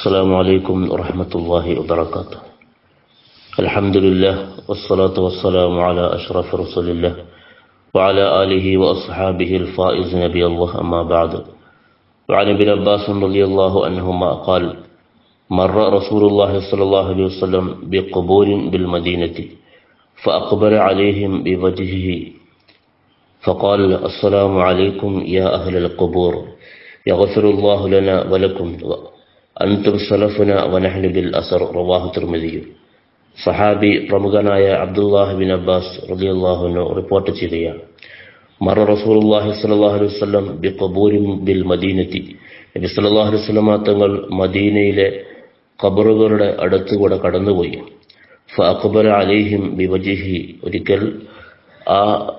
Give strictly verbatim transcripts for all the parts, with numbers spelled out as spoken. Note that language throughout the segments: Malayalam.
السلام عليكم ورحمة الله وبركاته. الحمد لله والصلاة والسلام على أشرف رسول الله وعلى آله وأصحابه الفائز نبي الله، أما بعد. وعن ابن عباس رضي الله عنهما قال: مر رسول الله صلى الله عليه وسلم بقبور بالمدينة فأقبل عليهم بوجهه فقال: السلام عليكم يا أهل القبور، يغفر الله لنا ولكم، അൻതും സലഫുന വനഹ്നു ബിൽ അസർ. റവാഹു തിർമിദി. സഹാബി പ്രമുഖനായ അബ്ദുല്ലാഹ് ബിൻ അബ്ബാസ് റളിയല്ലാഹു അൻഹു റിപ്പോർട്ട് ചെയ്യുകയാണ്: മറ റസൂലുള്ളാഹി സ്വല്ലല്ലാഹു അലൈഹി വസല്ലം ബിഖബൂരിൻ ബിൽ മദീനത്തി. നബി സല്ലല്ലാഹു അലൈഹി വസല്ലം തങ്ങൾ മദീനയിലെ ഖബറുകളുടെ അടുത്തുകൂടെ കടന്നുപോയി. ഫഅഖബല അലൈഹിം ബിവജ്ഹിഹി. ഒരിക്കൽ ആ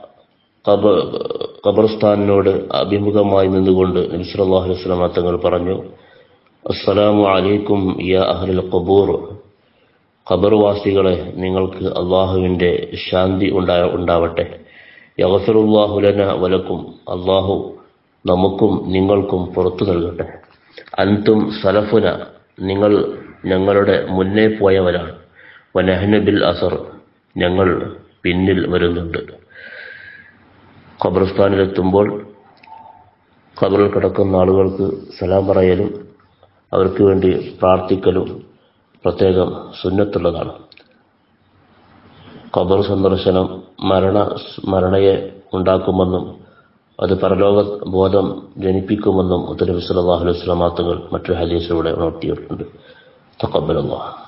ഖബർസ്ഥാനിനോട് അഭിമുഖമായി നിന്നുകൊണ്ട് നബി സല്ലല്ലാഹു അലൈഹി വസല്ലം തങ്ങൾ പറഞ്ഞു: അസ്സലാമു അലൈക്കും യാ അഹ്ലൽ ഖബൂർ. ഖബർവാസികളെ, നിങ്ങൾക്ക് അള്ളാഹുവിൻ്റെ ശാന്തി ഉണ്ടാവട്ടെ. യഗ്ഫിറുല്ലാഹു ലനാ വലക്കും. അള്ളാഹു നമുക്കും നിങ്ങൾക്കും പുറത്തു നൽകട്ടെ. അൻതും സലഫുന. നിങ്ങൾ ഞങ്ങളുടെ മുന്നേ പോയവരാണ്. വനഹ്നു ബിൽ അസർ. ഞങ്ങൾ പിന്നിൽ വരുന്നുണ്ട്. ഖബർസ്ഥാനിലെത്തുമ്പോൾ ഖബറിൽ കിടക്കുന്ന ആളുകൾക്ക് സലാം പറയലും അവർക്ക് വേണ്ടി പ്രാർത്ഥിക്കലും പ്രത്യേകം സുന്നത്തുള്ളതാണ്. ഖബർ സന്ദർശനം മരണ സ്മരണയെ ഉണ്ടാക്കുമെന്നും അത് പരലോക ബോധം ജനിപ്പിക്കുമെന്നും നബി സല്ലല്ലാഹു അലൈഹി വസല്ലം തങ്ങൾ മറ്റൊരു ഹദീസിലൂടെ ഉണർത്തിയിട്ടുണ്ട്. തഖബ്ബലല്ലാഹ്.